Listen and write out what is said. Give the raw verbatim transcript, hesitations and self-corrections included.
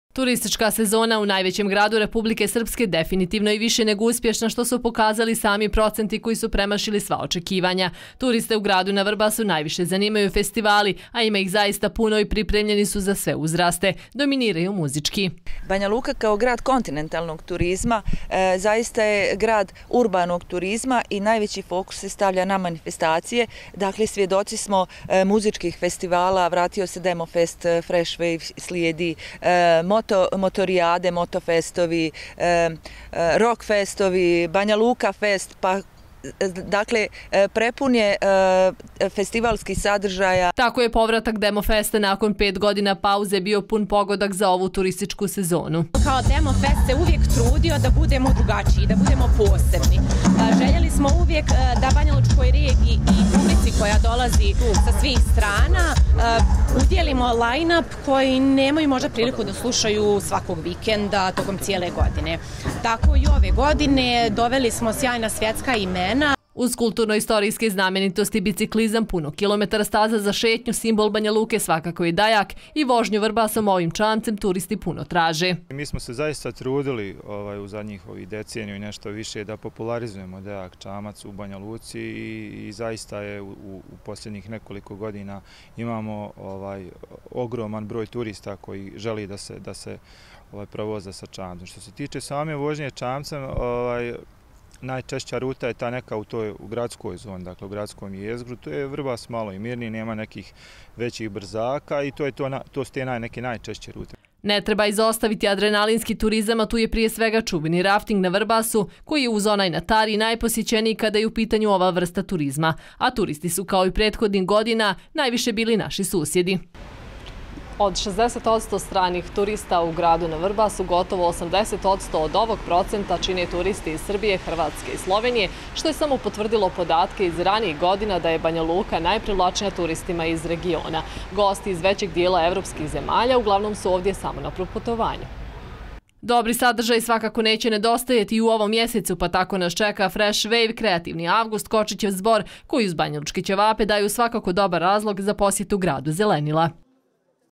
Turistička sezona u najvećem gradu Republike Srpske definitivno i više nego uspješna, što su pokazali sami procenti koji su premašili sva očekivanja. Turiste u gradu na Vrbasu najviše zanimaju festivali, a ima ih zaista puno i pripremljeni su za sve uzraste. Dominiraju muzički. Banja Luka kao grad kontinentalnog turizma e, zaista je grad urbanog turizma i najveći fokus se stavlja na manifestacije. Dakle, svjedoci smo e, muzičkih festivala, vratio se Demofest, Fresh Wave slijedi, e, moto, motorijade, motofestovi, e, e, rockfestovi, Banja Luka fest, pa dakle, prepun je festivalskih sadržaja. Tako je povratak Demofesta nakon pet godina pauze bio pun pogodak za ovu turističku sezonu. Kao Demofest se uvijek trudio da budemo drugačiji, da budemo posebni. Željeli smo uvijek da banjalučkoj regiji i publici koja dolazi sa svih strana udjelimo line-up koji nemaju možda priliku da slušaju svakog vikenda tokom cijele godine. Tako i ove godine doveli smo sjajna svjetska imena. Uz kulturno-istorijske znamenitosti, biciklizam, puno kilometara staza za šetnju, simbol Banja Luke svakako i Dajak, i vožnju Vrbasom ovim čamcem turisti puno traže. Mi smo se zaista trudili ovaj, u zadnjih ovih deceniju i nešto više da popularizujemo Dajak čamac u Banja Luci i, i zaista je u, u posljednjih nekoliko godina imamo ovaj, ogroman broj turista koji želi da se, da se ovaj, provoza sa čamcem. Što se tiče same vožnje čamcem, ovaj, najčešća ruta je ta neka u toj u gradskoj zoni, dakle u gradskom jezgru. To je Vrbas malo i mirniji, nema nekih većih brzaka i to je to, to su te naj, neke najčešće rute. Ne treba izostaviti adrenalinski turizam, a tu je prije svega čuveni rafting na Vrbasu, koji je uz onaj na Tari najposjećeniji kada je u pitanju ova vrsta turizma. A turisti su kao i prethodnih godina najviše bili naši susjedi. Od šezdeset posto stranih turista u gradu na Vrbasu, gotovo osamdeset posto od ovog procenta čine turisti iz Srbije, Hrvatske i Slovenije, što je samo potvrdilo podatke iz ranijih godina da je Banja Luka najprivlačnija turistima iz regiona. Gosti iz većeg dijela evropskih zemalja uglavnom su ovdje samo na proputovanju. Dobri sadržaj svakako neće nedostajati i u ovom mjesecu, pa tako nas čeka Fresh Wave, kreativni avgust, Kočićev zbor, koji uz banjalučke ćevape daju svakako dobar razlog za posjetu gradu zelenila.